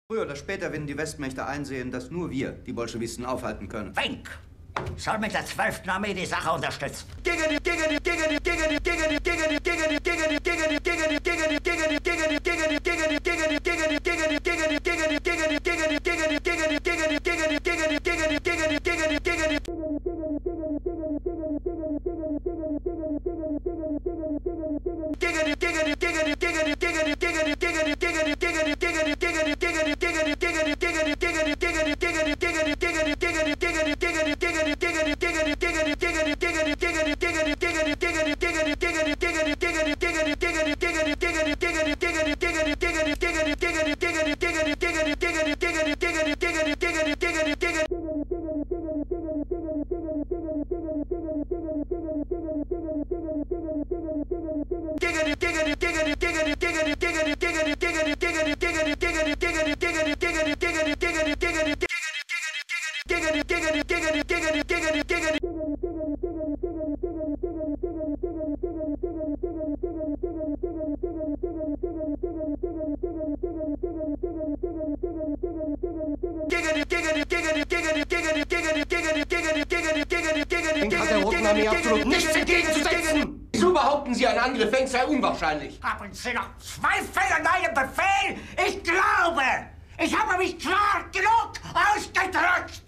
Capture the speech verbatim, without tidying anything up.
Früher oder später werden die Westmächte einsehen, dass nur wir die Bolschewisten aufhalten können. Wenk soll mit der zwölften Armee die Sache unterstützen. Hat der Roten Armee absolut nichts entgegenzusetzen! So behaupten Sie, ein Angriff Wenks sei unwahrscheinlich. Haben Sie noch Zweifel an meinem Befehl? Ich glaube, ich habe mich klar genug ausgedrückt!